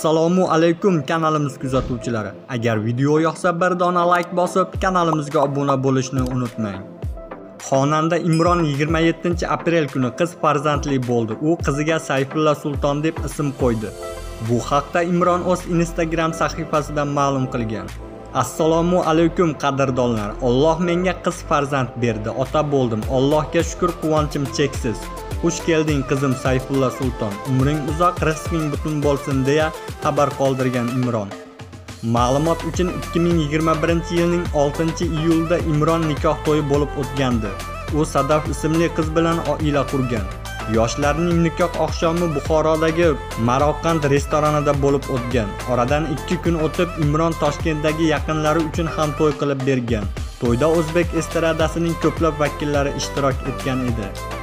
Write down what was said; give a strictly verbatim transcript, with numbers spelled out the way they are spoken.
Assalomu alaykum kanalimiz kuzatuvchilari. Agar video yoqsa bir dona like bosib, kanalimizga obuna bo'lishni unutmang. Xonanda Imron yigirma yettinchi aprel kuni qiz farzandli bo'ldi. U qiziga Sayfulla Sulton deb ism qo'ydi. Bu haqda Imron o'z Instagram sahifasida ma'lum qilgan. Assalomu alaykum qadrdonlar. Alloh menga qiz farzand berdi, ota bo'ldim. Allohga shukr, quvonchim cheksiz. Xush kelding qizim Sayfulla Sulton. Umring uzoq, rizqing butun bo'lsin deya xabar qoldirgan Imron. Ma'lumot uchun ikki ming yigirma birinchi yilning oltinchi iyulida Imron nikoh to'yi bo'lib o'tgandi. U Sadaf ismli qiz bilan oila qurgan. Yoshlarning nikoh oqshomi Buxorodagi Maroqand restoranida bo'lib o'tgan. Oradan ikki kun o'tib Imron Toshkentdagi yaqinlari uchun ham to'y qilib bergan. To'yda o'zbek estradasining ko'plab vakillari ishtirok etgan edi.